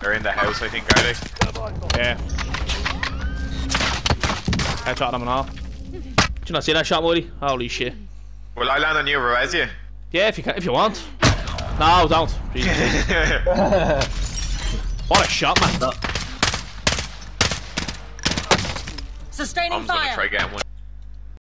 They're in the house, I think, are they? Yeah. Headshot them and all. Did you not see that shot, Woody? Holy shit. Will I land on you, Res you? Yeah, if you can, if you want. No, don't. Jesus. What a shot, man. Sustaining I'm gonna fire. try getting one.